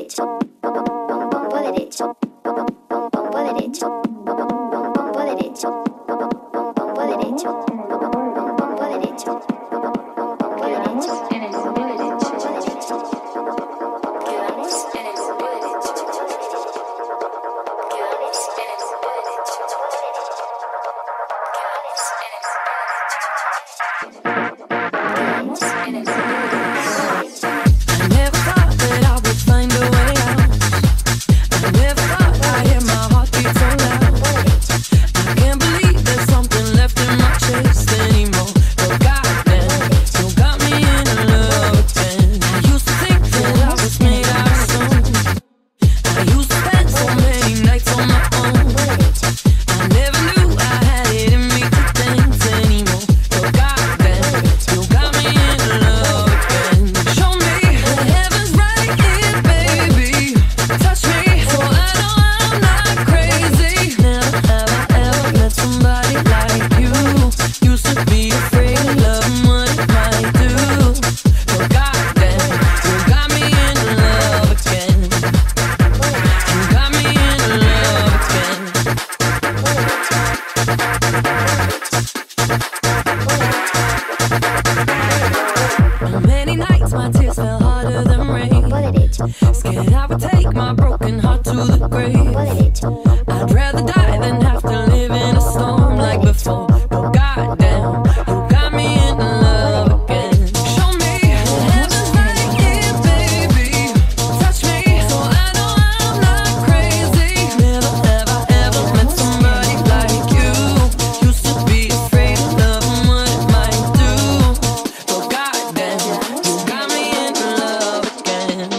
Scared I would take my broken heart to the grave. I'd rather die than have to live in a storm like before. But goddamn, you got me in love again. Show me heaven's right here, baby. Touch me so I know I'm not crazy. Never have I ever met somebody like you. Used to be afraid of love and what it might do. But goddamn, you got me in love again.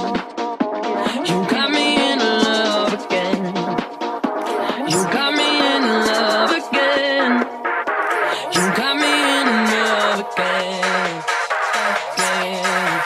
You got me in love again. You got me in love again. You got me in love again. Again.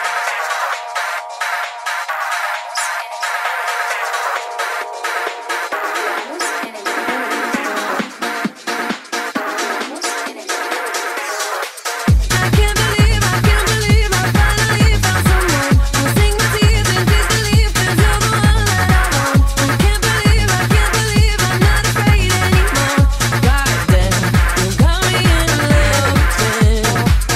I can't believe I finally found someone who'll sing my tears and please believe that you're the one that I want. I can't believe I'm not afraid anymore. Goddamn, you got me in love again.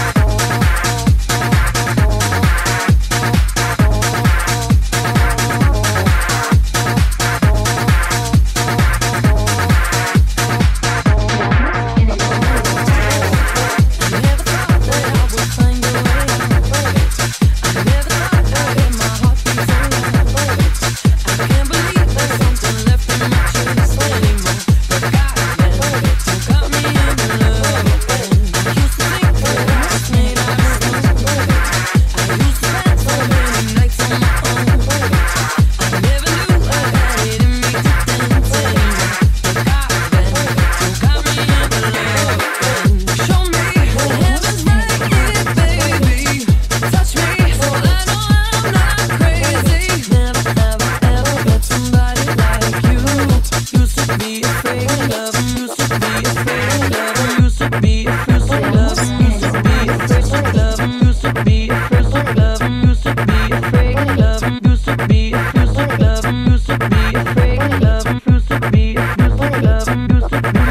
I never thought that I would find a way. I never thought I'd hear my heartbeat so loud. I can't believe there's something left in my chest anymore. But goddamn, you got me in love again. I used to think that I was made out of stone. I used to spend so many nights on my own. I never knew I had it in me to dance anymore. But goddamn, you got me in love again. Show me heaven's right here, baby. Touch me so I know I'm not crazy. Never have I ever met somebody like you. Used to be afraid of love, used to be afraid of love, used to be afraid of love, used to be afraid of love, used to be afraid of love, used to be afraid of love, used to be afraid of love, used to be afraid of love, used to be afraid of love, used to be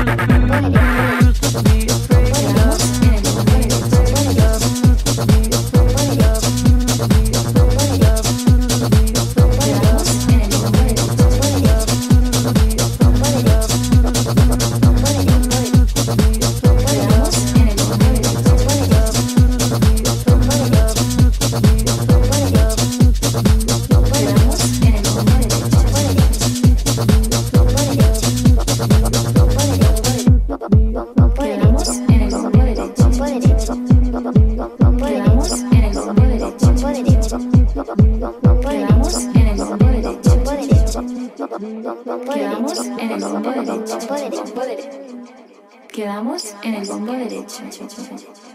Quedamos en el bombo derecho.